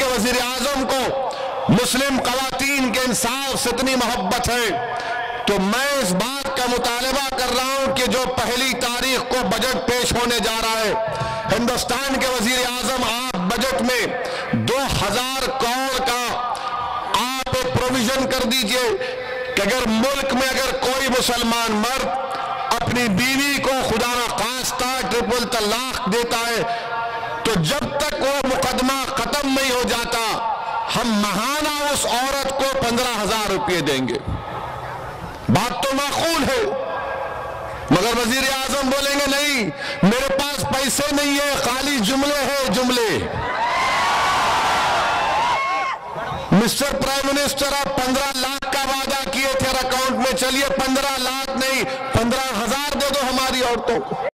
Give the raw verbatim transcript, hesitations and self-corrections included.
के वजीर आजम को मुस्लिम खवातीन के इंसाफ से इतनी मोहब्बत है, तो मैं इस बात का मुतालबा कर रहा हूं कि जो पहली तारीख को बजट पेश होने जा रहा है, हिंदुस्तान के वजीर आजम आप बजट में दो हजार करोड़ का आप एक प्रोविजन कर दीजिए कि अगर मुल्क में अगर कोई मुसलमान मर्द अपनी बीवी को खुदा न खास्ता ट्रिपल तलाक देता है, तो जब तक वो मुकदमा खत्म नहीं हो जाता, हम महाना उस औरत को पंद्रह हजार रुपये देंगे। बात तो माकूल है, मगर वजीर आजम बोलेंगे नहीं, मेरे पास पैसे नहीं है, खाली जुमले हैं जुमले। मिस्टर प्राइम मिनिस्टर, आप पंद्रह लाख का वादा किए थे अकाउंट में, चलिए पंद्रह लाख नहीं पंद्रह हजार दे दो हमारी औरतों को।